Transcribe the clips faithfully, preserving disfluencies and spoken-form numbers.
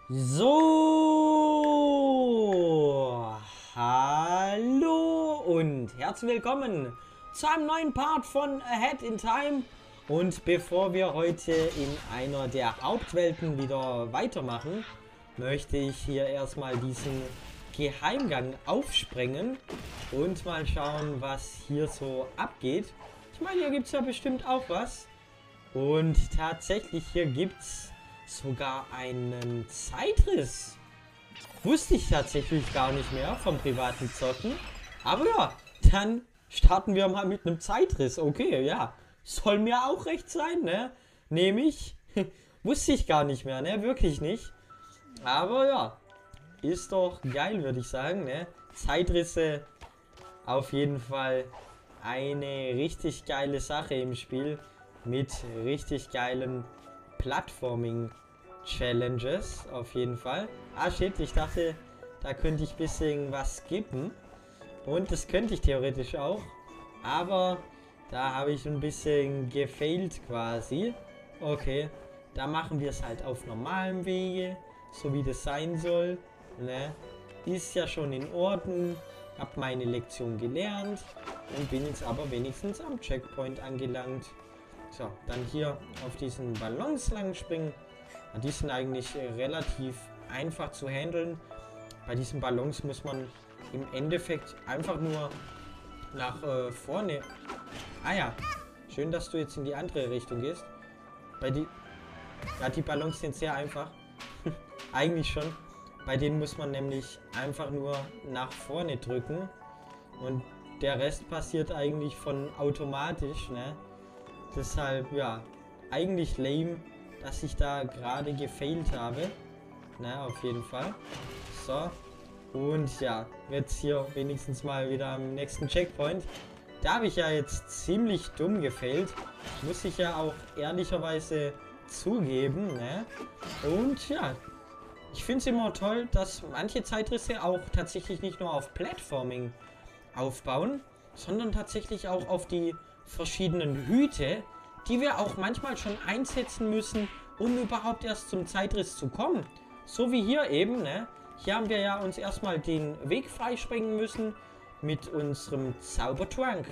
So, hallo und herzlich willkommen zu einem neuen Part von Ahead in Time. Und bevor wir heute in einer der Hauptwelten wieder weitermachen, möchte ich hier erstmal diesen Geheimgang aufsprengen und mal schauen, was hier so abgeht. Ich meine, hier gibt es ja bestimmt auch was. Und tatsächlich, hier gibt es sogar einen Zeitriss. Wusste ich tatsächlich gar nicht mehr vom privaten Zocken. Aber ja, dann starten wir mal mit einem Zeitriss. Okay, ja. Soll mir auch recht sein, ne? Nehme ich. Wusste ich gar nicht mehr, ne? Wirklich nicht. Aber ja, ist doch geil, würde ich sagen, ne? Zeitrisse auf jeden Fall eine richtig geile Sache im Spiel. Mit richtig geilen Plattforming-Challenges auf jeden Fall. Ah shit, ich dachte, da könnte ich ein bisschen was skippen. Und das könnte ich theoretisch auch. Aber da habe ich ein bisschen gefailt quasi. Okay, da machen wir es halt auf normalem Wege, so wie das sein soll. Ne? Ist ja schon in Ordnung. Hab meine Lektion gelernt und bin jetzt aber wenigstens am Checkpoint angelangt. So, dann hier auf diesen Ballons lang springen. Ja, die sind eigentlich äh, relativ einfach zu handeln. Bei diesen Ballons muss man im Endeffekt einfach nur nach äh, vorne. Ah ja, schön, dass du jetzt in die andere Richtung gehst. Bei die, ja, die Ballons sind sehr einfach. Eigentlich schon. Bei denen muss man nämlich einfach nur nach vorne drücken. Und der Rest passiert eigentlich von automatisch, ne? Deshalb, ja, eigentlich lame, dass ich da gerade gefailt habe. Na, auf jeden Fall. So. Und ja, jetzt hier wenigstens mal wieder am nächsten Checkpoint. Da habe ich ja jetzt ziemlich dumm gefailt. Muss ich ja auch ehrlicherweise zugeben, ne? Und ja, ich finde es immer toll, dass manche Zeitrisse auch tatsächlich nicht nur auf Platforming aufbauen, sondern tatsächlich auch auf die verschiedenen Hüte, die wir auch manchmal schon einsetzen müssen, um überhaupt erst zum Zeitriss zu kommen. So wie hier eben, ne? Hier haben wir ja uns erstmal den Weg freisprengen müssen mit unserem Zaubertrank.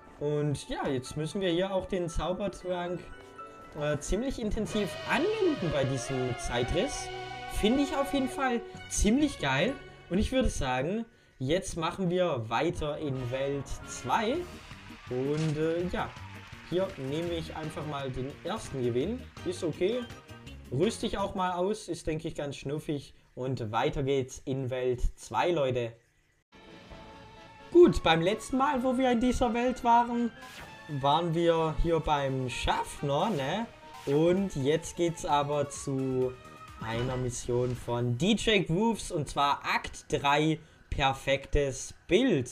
Und ja, jetzt müssen wir hier auch den Zaubertrank äh, ziemlich intensiv anwenden bei diesem Zeitriss. Finde ich auf jeden Fall ziemlich geil. Und ich würde sagen, jetzt machen wir weiter in Welt zwei. Und äh, ja, hier nehme ich einfach mal den ersten Gewinn. Ist okay. Rüste ich auch mal aus. Ist, denke ich, ganz schnuffig. Und weiter geht's in Welt zwei, Leute. Gut, beim letzten Mal, wo wir in dieser Welt waren, waren wir hier beim Schaffner, ne? Und jetzt geht's aber zu einer Mission von D J Grooves. Und zwar Akt drei, perfektes Bild.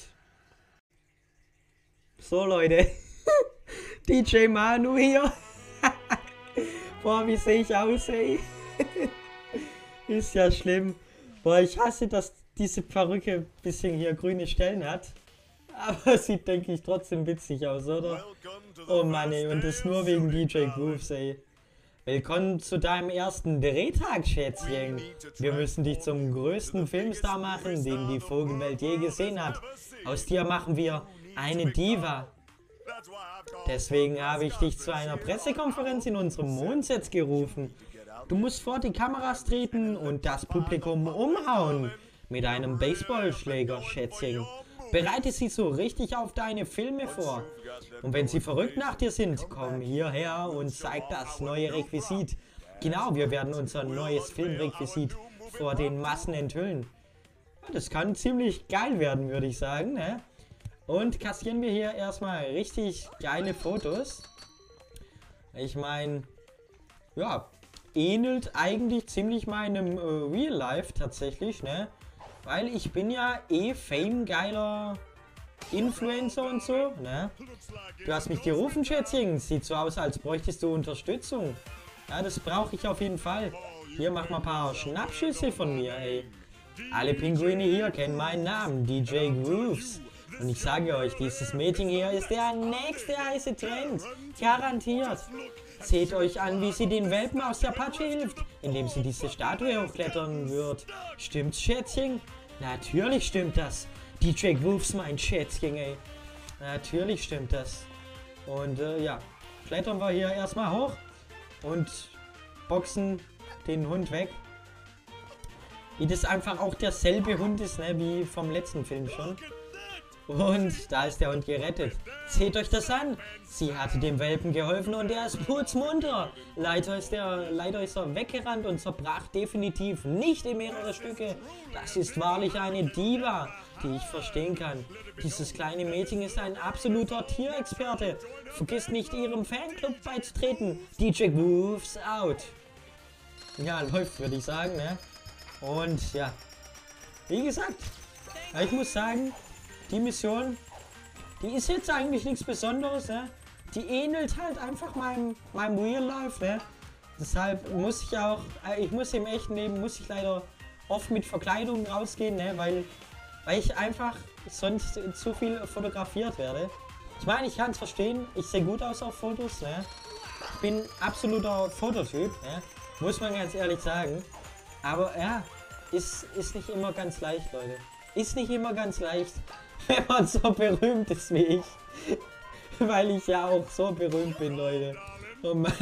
So, Leute. D J Manu hier. Boah, wie sehe ich aus, ey. Ist ja schlimm. Boah, ich hasse, dass diese Perücke ein bisschen hier grüne Stellen hat. Aber sieht, denke ich, trotzdem witzig aus, oder? Oh Mann, ey. Und das nur wegen D J Grooves, ey. Willkommen zu deinem ersten Drehtag, Schätzchen. Wir müssen dich zum größten Filmstar machen, den die Vogelwelt je gesehen hat. Aus dir machen wir eine Diva. Deswegen habe ich dich zu einer Pressekonferenz in unserem Mondset gerufen. Du musst vor die Kameras treten und das Publikum umhauen. Mit einem Baseballschläger, Schätzchen. Bereite sie so richtig auf deine Filme vor. Und wenn sie verrückt nach dir sind, komm hierher und zeig das neue Requisit. Genau, wir werden unser neues Filmrequisit vor den Massen enthüllen. Das kann ziemlich geil werden, würde ich sagen, ne? Und kassieren wir hier erstmal richtig geile Fotos. Ich meine, ja, ähnelt eigentlich ziemlich meinem äh, Real Life tatsächlich, ne? Weil ich bin ja eh Fame-geiler Influencer und so, ne? Du hast mich gerufen, Schätzchen. Sieht so aus, als bräuchtest du Unterstützung. Ja, das brauche ich auf jeden Fall. Hier, mach mal ein paar Schnappschüsse von mir, ey. Alle Pinguine hier kennen meinen Namen, D J Grooves. Und ich sage euch, dieses Mädchen hier ist der nächste heiße Trend. Garantiert. Seht euch an, wie sie den Welpen aus der Patsche hilft, indem sie diese Statue hochklettern wird. Stimmt's, Schätzchen? Natürlich stimmt das. D J Grooves, mein Schätzchen, ey. Natürlich stimmt das. Und äh, ja, klettern wir hier erstmal hoch und boxen den Hund weg. Wie das einfach auch derselbe Hund ist, ne, wie vom letzten Film schon. Und da ist der Hund gerettet. Seht euch das an. Sie hatte dem Welpen geholfen und er ist putzmunter. Leider ist, der, leider ist er weggerannt und zerbrach definitiv nicht in mehrere Stücke. Das ist wahrlich eine Diva, die ich verstehen kann. Dieses kleine Mädchen ist ein absoluter Tierexperte. Vergisst nicht, ihrem Fanclub beizutreten. D J Grooves out. Ja, läuft, würde ich sagen, ne? Und ja, wie gesagt, ich muss sagen, die Mission, die ist jetzt eigentlich nichts Besonderes, ne? Die ähnelt halt einfach meinem, meinem Real Life, ne? Deshalb muss ich auch, ich muss im echten Leben, muss ich leider oft mit Verkleidung rausgehen, ne? Weil, weil ich einfach sonst zu viel fotografiert werde. Ich meine, ich kann es verstehen, ich sehe gut aus auf Fotos, ne? Ich bin absoluter Fototyp, ne? Muss man ganz ehrlich sagen. Aber ja, ist, ist nicht immer ganz leicht, Leute. Ist nicht immer ganz leicht, wenn man so berühmt ist wie ich. Weil ich ja auch so berühmt bin, Leute. Oh Mann.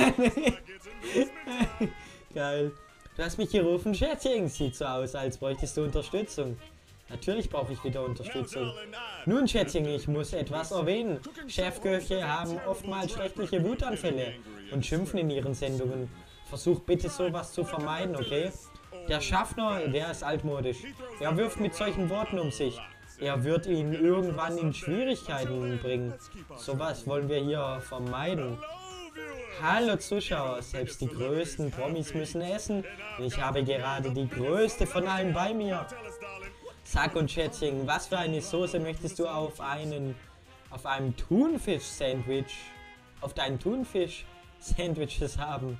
Geil. Du hast mich gerufen, Schätzchen. Sieht so aus, als bräuchtest du Unterstützung. Natürlich brauche ich wieder Unterstützung. Nun, Schätzchen, ich muss etwas erwähnen. Chefköche haben oftmals schreckliche Wutanfälle und schimpfen in ihren Sendungen. Versuch bitte sowas zu vermeiden, okay? Der Schaffner, der ist altmodisch. Er wirft mit solchen Worten um sich. Er wird ihn irgendwann in Schwierigkeiten bringen. Sowas wollen wir hier vermeiden. Hallo Zuschauer, selbst die größten Promis müssen essen. Ich habe gerade die größte von allen bei mir. Sag und Schätzchen, was für eine Soße möchtest du auf einen, auf einem Thunfisch-Sandwich, auf deinen Thunfisch-Sandwiches haben?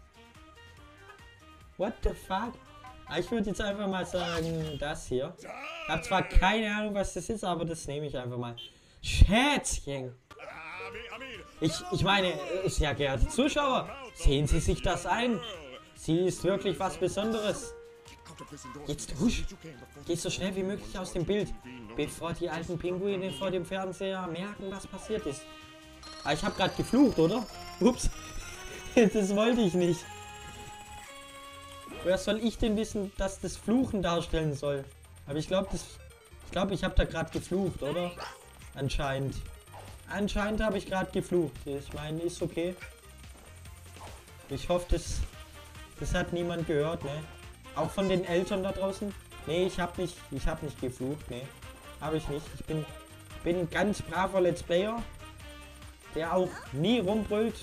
What the fuck? Ich würde jetzt einfach mal sagen, das hier. Ich habe zwar keine Ahnung, was das ist, aber das nehme ich einfach mal. Schätzchen! Ich, ich meine, sehr geehrte Zuschauer, sehen Sie sich das ein. Sie ist wirklich was Besonderes. Jetzt husch! Geh so schnell wie möglich aus dem Bild, bevor die alten Pinguine vor dem Fernseher merken, was passiert ist. Ah, ich habe gerade geflucht, oder? Ups. Das wollte ich nicht. Woher soll ich denn wissen, dass das Fluchen darstellen soll? Aber ich glaube, das, ich glaube, ich habe da gerade geflucht, oder? Anscheinend. Anscheinend habe ich gerade geflucht. Ich meine, ist okay. Ich hoffe, das, das hat niemand gehört, ne? Auch von den Eltern da draußen? Nee, ich habe nicht, ich habe nicht geflucht, ne? Habe ich nicht. Ich bin, bin ein ganz braver Let's Player, der auch nie rumbrüllt.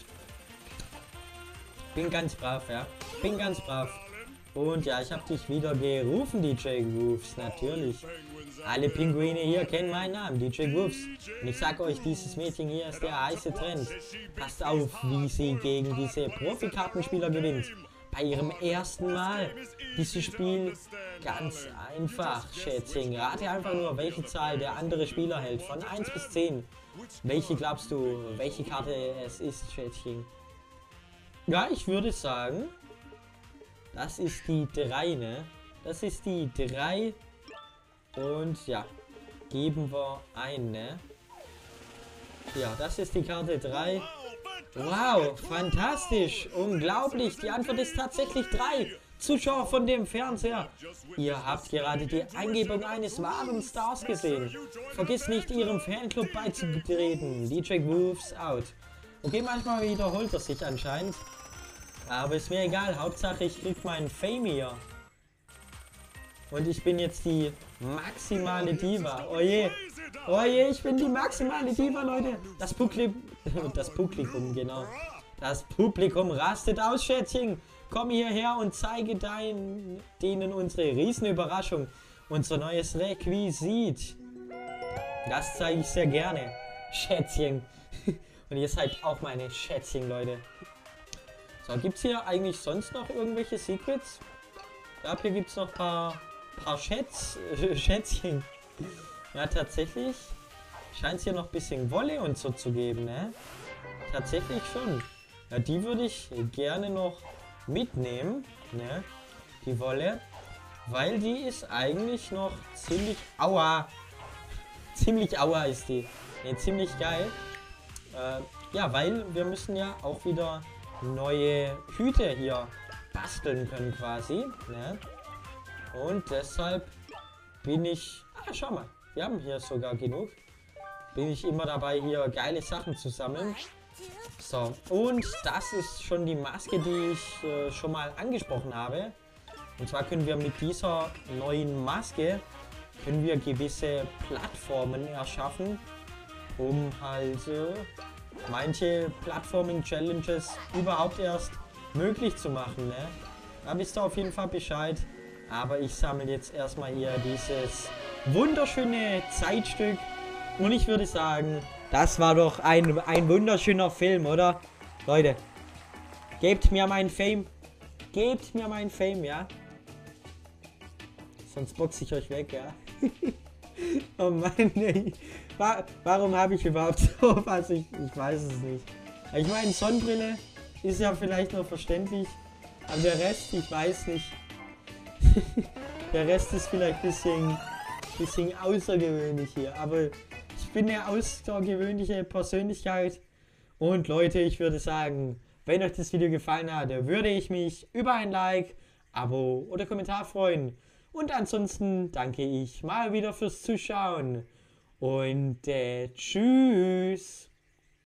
Bin ganz brav, ja. Bin ganz brav. Und ja, ich habe dich wieder gerufen, D J Grooves, natürlich. Alle Pinguine hier kennen meinen Namen, D J Grooves. Und ich sage euch, dieses Mädchen hier ist der heiße Trend. Passt auf, wie sie gegen diese Profikartenspieler gewinnt. Bei ihrem ersten Mal. Dieses Spiel ganz einfach, Schätzchen. Rate einfach nur, welche Zahl der andere Spieler hält. Von eins bis zehn. Welche glaubst du, welche Karte es ist, Schätzchen? Ja, ich würde sagen... Das ist die drei, ne? Das ist die drei. Und ja, geben wir ein, ne? Ja, das ist die Karte drei. Wow, fantastisch, unglaublich. Die Antwort ist tatsächlich drei. Zuschauer von dem Fernseher, ihr habt gerade die Eingebung eines wahren Stars gesehen. Vergiss nicht, ihrem Fanclub beizutreten. D J Grooves out. Okay, manchmal wiederholt er sich anscheinend. Aber ist mir egal, Hauptsache ich krieg meinen Fame hier. Und ich bin jetzt die maximale Diva. Oje, oje, ich bin die maximale Diva, Leute. Das Publikum, das Publikum, genau. Das Publikum rastet aus, Schätzchen. Komm hierher und zeige dein, denen unsere Riesenüberraschung. Unser neues Requisit. Das zeige ich sehr gerne, Schätzchen. Und ihr seid auch meine Schätzchen, Leute. So, gibt es hier eigentlich sonst noch irgendwelche Secrets? Ich glaube, hier gibt es noch ein paar, paar Schätz, äh, Schätzchen. Ja, tatsächlich scheint es hier noch ein bisschen Wolle und so zu geben, ne? Tatsächlich schon. Ja, die würde ich gerne noch mitnehmen, ne? Die Wolle. Weil die ist eigentlich noch ziemlich... Aua! Ziemlich aua ist die. Ne, ziemlich geil. Äh, ja, weil wir müssen ja auch wieder neue Hüte hier basteln können quasi. Ne? Und deshalb bin ich... Ah, schau mal. Wir haben hier sogar genug. Bin ich immer dabei, hier geile Sachen zu sammeln. So, und das ist schon die Maske, die ich äh, schon mal angesprochen habe. Und zwar können wir mit dieser neuen Maske können wir gewisse Plattformen erschaffen, um halt äh, manche Plattforming-Challenges überhaupt erst möglich zu machen. Ne? Da wisst ihr auf jeden Fall Bescheid. Aber ich sammle jetzt erstmal hier dieses wunderschöne Zeitstück. Und ich würde sagen, das war doch ein, ein wunderschöner Film, oder? Leute, gebt mir meinen Fame. Gebt mir meinen Fame, ja? Sonst boxe ich euch weg, ja? Oh Mann, ey. Warum habe ich überhaupt so was? Ich, ich weiß es nicht. Ich meine, Sonnenbrille ist ja vielleicht noch verständlich, aber der Rest, ich weiß nicht. Der Rest ist vielleicht ein bisschen, bisschen außergewöhnlich hier, aber ich bin eine außergewöhnliche Persönlichkeit. Und Leute, ich würde sagen, wenn euch das Video gefallen hat, würde ich mich über ein Like, Abo oder Kommentar freuen. Und ansonsten danke ich mal wieder fürs Zuschauen und äh, tschüss.